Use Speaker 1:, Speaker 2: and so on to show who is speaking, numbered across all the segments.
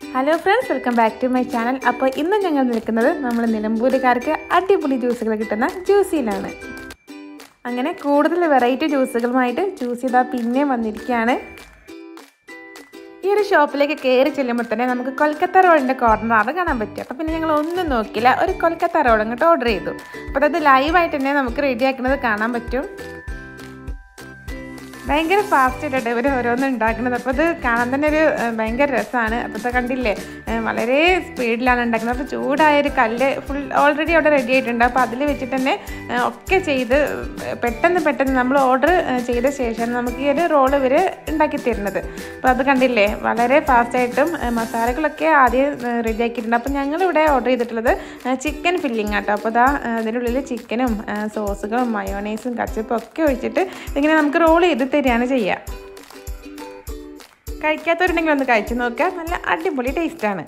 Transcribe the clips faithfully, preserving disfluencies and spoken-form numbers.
Speaker 1: Hello friends, welcome back to my channel. അപ്പോൾ ഇന്ന് ഞങ്ങൾ നിൽക്കുന്നത് നമ്മൾ നിലമ്പൂരുകാർക്ക് അടിപൊളി ജ്യൂസുകൾ കിട്ടുന്ന ജ്യൂസിലാണ്. അങ്ങനെ കൂടുതൽ വെറൈറ്റി ജ്യൂസുകളുമായിട്ട് ജ്യൂസ് ചെയ്താൽ പിന്നെയും വന്നിരിക്കുകയാണ്. ഈ ഒരു ഷോപ്പിലേക്ക് കയറി ചെല്ലുമ്പോൾ തന്നെ നമുക്ക് കൊൽക്കത്ത റോളിൻ്റെ കോർണറാണ് കാണാൻ പറ്റുക. അപ്പോൾ പിന്നെ ഞങ്ങൾ ഒന്നും നോക്കില്ല, ഒരു കൊൽക്കത്ത റോൾ അങ്ങോട്ട് ഓർഡർ ചെയ്തു. അപ്പോൾ അത് ലൈവായിട്ട് തന്നെ നമുക്ക് റെഡിയാക്കുന്നത് കാണാൻ പറ്റും. ഭയങ്കര ഫാസ്റ്റ് ആയിട്ടാണ് ഇവർ ഓരോന്നും ഉണ്ടാക്കുന്നത്. അപ്പോൾ അത് കാണാൻ തന്നെ ഒരു ഭയങ്കര രസമാണ്. അപ്പോൾ അത് കണ്ടില്ലേ, വളരെ സ്പീഡിലാണ് ഉണ്ടാക്കുന്നത്. അപ്പോൾ ചൂടായൊരു കല്ല് ഫുൾ ഓൾറെഡി അവിടെ റെഡി ആയിട്ടുണ്ട്. അപ്പോൾ അതിൽ വെച്ചിട്ട് തന്നെ ഒക്കെ ചെയ്ത് പെട്ടെന്ന് പെട്ടെന്ന് നമ്മൾ ഓർഡർ ചെയ്ത ശേഷം നമുക്ക് ഈ ഒരു റോൾ ഇവർ ഉണ്ടാക്കി തരുന്നത്. അപ്പോൾ അത് കണ്ടില്ലേ, വളരെ ഫാസ്റ്റായിട്ടും മസാലകളൊക്കെ ആദ്യം റെഡി ആക്കിയിട്ടുണ്ട്. അപ്പോൾ ഞങ്ങളിവിടെ ഓർഡർ ചെയ്തിട്ടുള്ളത് ചിക്കൻ ഫില്ലിംഗ് ആട്ടോ. അപ്പോൾ അതാ അതിനുള്ളിൽ ചിക്കനും സോസുകളും മയോണൈസും കച്ചപ്പും ഒക്കെ ഒഴിച്ചിട്ട് ഇങ്ങനെ നമുക്ക് റോൾ ചെയ്ത് തരികയാണ് ചെയ്യുക. കഴിക്കാത്തവരുണ്ടെങ്കിൽ ഒന്ന് കഴിച്ചു നോക്കുക, നല്ല അടിപൊളി ടേസ്റ്റാണ്.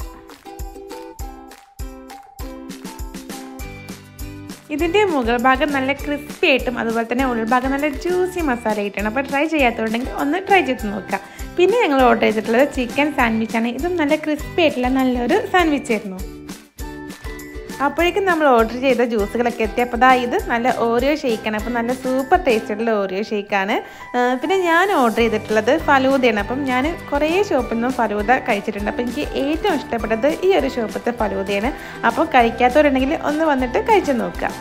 Speaker 1: ഇതിൻ്റെ മുകൾ ഭാഗം നല്ല ക്രിസ്പി ആയിട്ടും അതുപോലെ തന്നെ ഉൾഭാഗം നല്ല ജ്യൂസി മസാല ആയിട്ടാണ്. അപ്പോൾ ട്രൈ ചെയ്യാത്തവരുണ്ടെങ്കിൽ ഒന്ന് ട്രൈ ചെയ്ത് നോക്കുക. പിന്നെ ഞങ്ങൾ ഓർഡർ ചെയ്തിട്ടുള്ളത് ചിക്കൻ സാൻഡ്വിച്ചാണ്. ഇതും നല്ല ക്രിസ്പി ആയിട്ടുള്ള നല്ലൊരു സാൻഡ്വിച്ച് ആയിരുന്നു. അപ്പോഴേക്കും നമ്മൾ ഓർഡർ ചെയ്ത ജ്യൂസുകളൊക്കെ എത്തി. അപ്പോൾ ദാ ഇത് നല്ല ഓറിയോ ഷേക്കാണ്. അപ്പോൾ നല്ല സൂപ്പർ ടേസ്റ്റുള്ള ഓറിയോ ഷേക്കാണ്. പിന്നെ ഞാൻ ഓർഡർ ചെയ്തിട്ടുള്ളത് ഫലൂദയാണ്. അപ്പം ഞാൻ കുറേ ഷോപ്പിൽ നിന്നും ഫലൂദ കഴിച്ചിട്ടുണ്ട്. അപ്പോൾ എനിക്ക് ഏറ്റവും ഇഷ്ടപ്പെട്ടത് ഈ ഒരു ഷോപ്പിലത്തെ ഫലൂദയാണ്. അപ്പോൾ കഴിക്കാത്തവരുണ്ടെങ്കിൽ ഒന്ന് വന്നിട്ട് കഴിച്ചു നോക്കുക.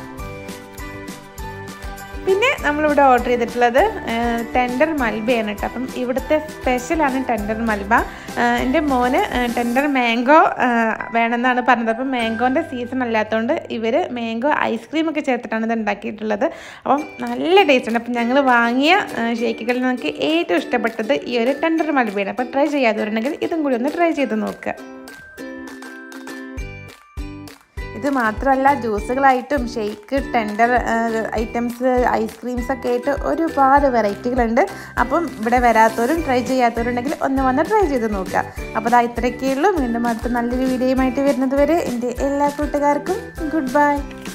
Speaker 1: പിന്നെ നമ്മളിവിടെ ഓർഡർ ചെയ്തിട്ടുള്ളത് ടെൻഡർ മൽബയാണ് കേട്ടോ. അപ്പം ഇവിടുത്തെ സ്പെഷ്യലാണ് ടെൻഡർ മൽബ. എൻ്റെ മോന് ടെൻഡർ മാംഗോ വേണമെന്നാണ് പറഞ്ഞത്. അപ്പം മാംഗോൻ്റെ സീസൺ അല്ലാത്തതുകൊണ്ട് ഇവർ മാംഗോ ഐസ്ക്രീമൊക്കെ ചേർത്തിട്ടാണ് ഇത് ഉണ്ടാക്കിയിട്ടുള്ളത്. അപ്പം നല്ല ടേസ്റ്റ് ഉണ്ട്. അപ്പം ഞങ്ങൾ വാങ്ങിയ ഷേക്കുകളിൽ നമുക്ക് ഏറ്റവും ഇഷ്ടപ്പെട്ടത് ഈ ഒരു ടെൻഡർ മൽബയാണ്. അപ്പോൾ ട്രൈ ചെയ്യാത്തവരുണ്ടെങ്കിൽ ഇതും കൂടി ഒന്ന് ട്രൈ ചെയ്ത് നോക്കുക. ഇത് മാത്രമല്ല, ജ്യൂസുകളായിട്ടും ഷെയ്ക്ക്, ടെൻഡർ ഐറ്റംസ്, ഐസ്ക്രീംസ് ഒക്കെ ആയിട്ട് ഒരുപാട് വെറൈറ്റികളുണ്ട്. അപ്പം ഇവിടെ വരാത്തവരും ട്രൈ ചെയ്യാത്തവരുണ്ടെങ്കിൽ ഒന്ന് വന്ന് ട്രൈ ചെയ്ത് നോക്കുക. അപ്പോൾ അതാ ഇത്രയൊക്കെയുള്ളൂ. വീണ്ടും അടുത്ത നല്ലൊരു വീഡിയോയുമായിട്ട് വരുന്നത് വരെ എൻ്റെ എല്ലാ കൂട്ടുകാർക്കും ഗുഡ് ബൈ.